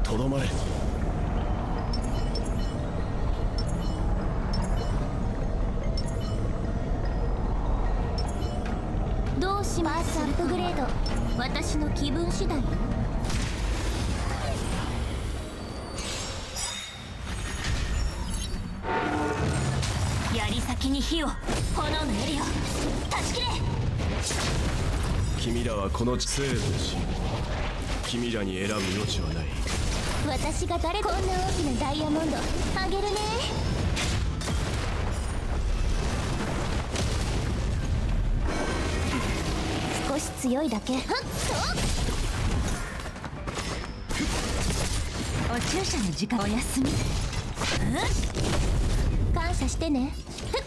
とどまれ。 どうします？アップグレード、私の気分次第よ。 槍先に火を、炎の槍を断ち切れ。 君らはこの地生とし、君らに選ぶ余地はない。 私が誰？こんな大きなダイヤモンドあげるね。少し強いだけ。はっとお注射の時間お休み。 感謝してね。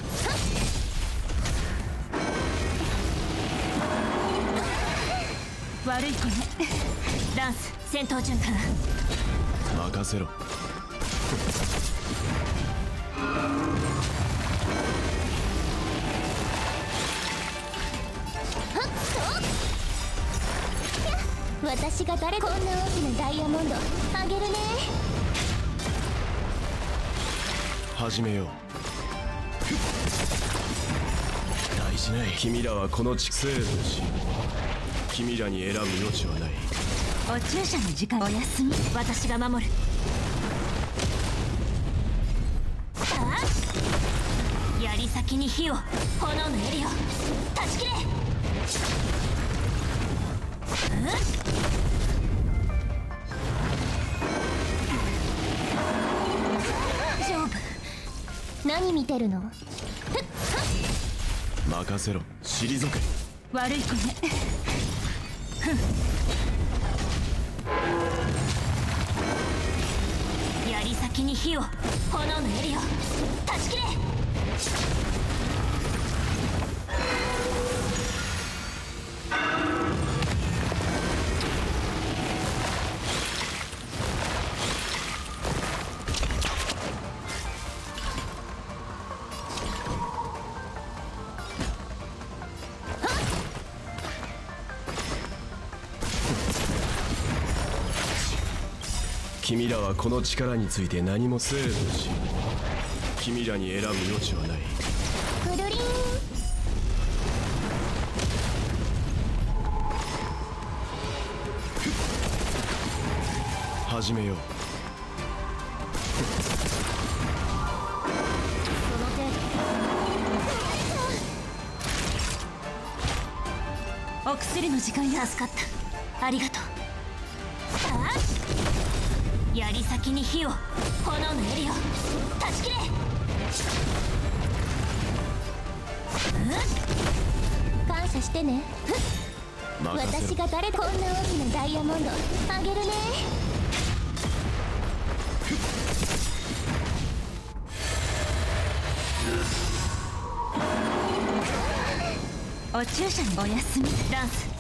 悪い子ね。ダンス戦闘順かな。 任せろ。 私が誰？こんな大きなダイヤモンドあげるね。 始めよう。大事ない。君らはこの地生とし、君らに選ぶ余地はない。 お注射の時間お休み。私が守る。槍先に火を、炎の槍を断ち切れ。丈夫。 何見てるの？ 任せろ。退け。 悪い子ね。槍先に火を、炎の槍を断ち切れ。 君らはこの力について何も生とし、君らに選ぶ余地はない。 くるりん。 始めよう。 その手。 お薬の時間や。助かった。ありがとう。槍先に火を、炎の槍を断ち切れ。 感謝してね。私が誰？こんな大きなダイヤモンドあげるね。 お注射のお休み。ダンス。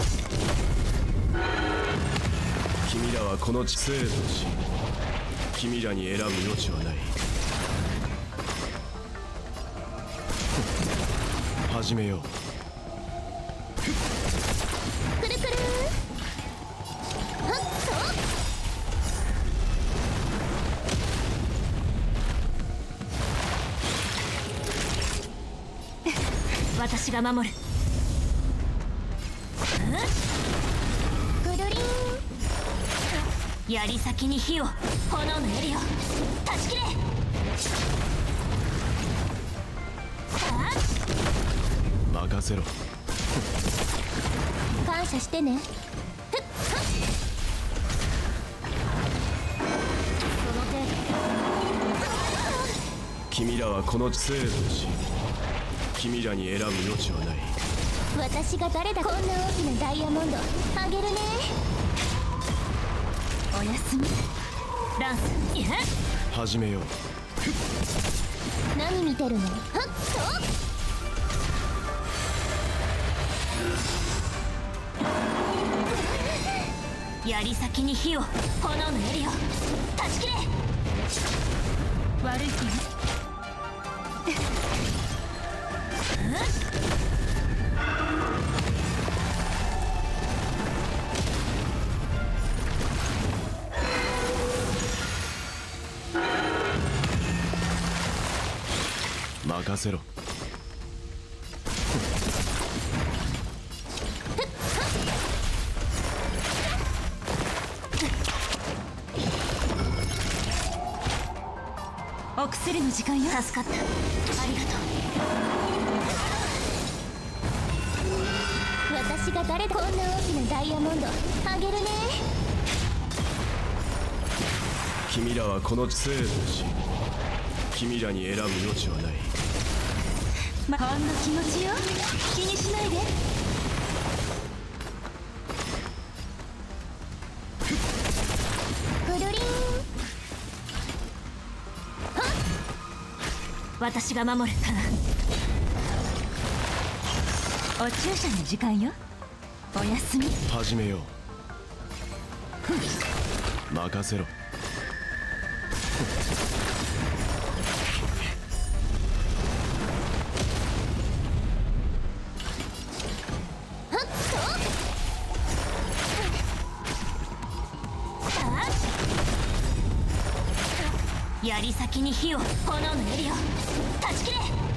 君らはこの地生とし、君らに選ぶ余地はない。始めよう。 くるくる。はっと。私が守る。 くるりん。 槍先に火を、炎の槍を断ち切れ。 任せろ。 感謝してね。その手。 君らはこの地生とし、君らに選ぶ余地はない。 私が誰だ？こんな大きなダイヤモンドあげるね。 おやすみ。ダンス。 始めよう。 何見てるの？はっと。槍先に火を、炎の槍を断ち切れ。悪い子ね。 任せろ。 お薬の時間よ。助かった。ありがとう。 私が誰だ。こんな大きなダイヤモンドあげるね。 君らはこの生とし、君らに選ぶ余地はない。 ほんの気持ちよ。気にしないで。 くるりん。 私が守る。お注射の時間よ。おやすみ。 始めよう。任せろ。 槍先に火を。炎のエリアを断ち切れ。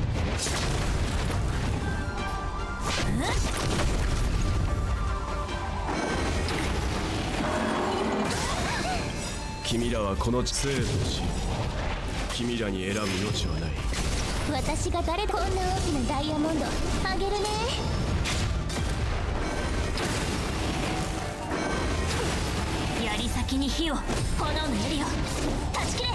君らはこの生とし、君らに選ぶ余地はない。 私が誰だ。こんな大きなダイヤモンドあげるね。 槍先に火を。炎のエリアを断ち切れ。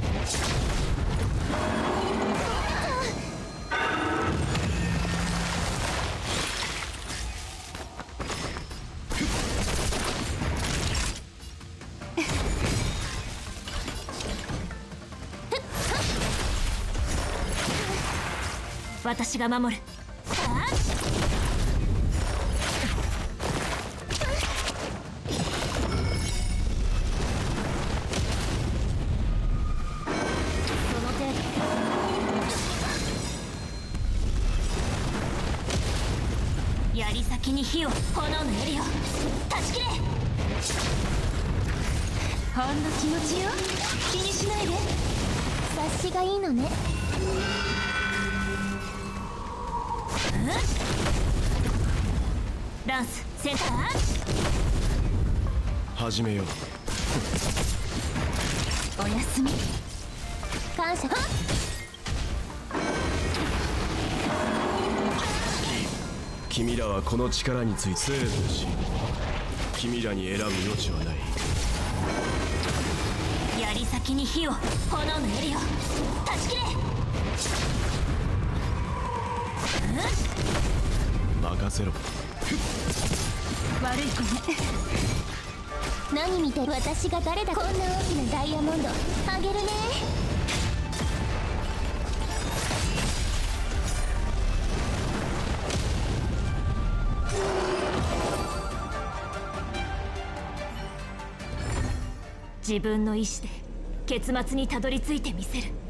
私が守る。槍先に火を。炎のエリアを断ち切れ。ほんの気持ちよ。気にしないで。 察しがいいのね。 ダンスセンター。 始めよう。 おやすみ。 感謝。 君らはこの力について生とし、君らに選ぶ余地はない。 槍先に火を。炎のエリアを断ち切れ。 任せろ。 悪い子ね。 何見てる。私が誰だ。こんな大きなダイヤモンドあげるね。 自分の意志で結末にたどり着いてみせる。